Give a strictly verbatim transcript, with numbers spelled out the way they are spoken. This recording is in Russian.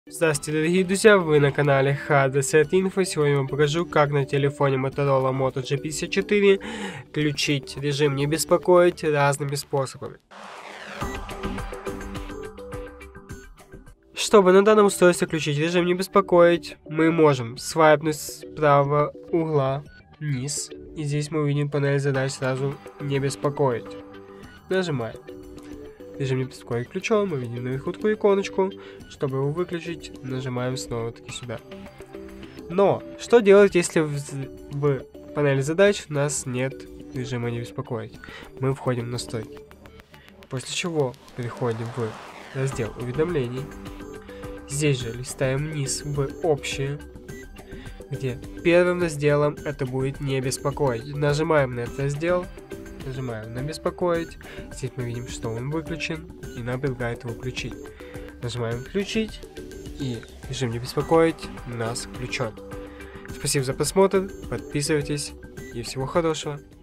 Здравствуйте, дорогие друзья, вы на канале Hardreset Info. Сегодня я вам покажу, как на телефоне Motorola Moto джи пятьдесят четыре включить режим «Не беспокоить» разными способами. Чтобы на данном устройстве включить режим «Не беспокоить», мы можем свайпнуть с правого угла вниз, и здесь мы увидим панель задач сразу «Не беспокоить». Нажимаем. Режим «Не беспокоить» включен, мы видим наверху такую иконочку. Чтобы его выключить, нажимаем снова таки сюда. Но, что делать, если в, в панели задач у нас нет режима «Не беспокоить»? Мы входим в настройки. После чего переходим в раздел уведомлений. Здесь же листаем вниз в общее, где первым разделом это будет «Не беспокоить». Нажимаем на этот раздел. Нажимаем на «Беспокоить». Здесь мы видим, что он выключен, и нам предлагает его включить. Нажимаем «Включить», и режим «Не беспокоить» у нас включен. Спасибо за просмотр, подписывайтесь, и всего хорошего.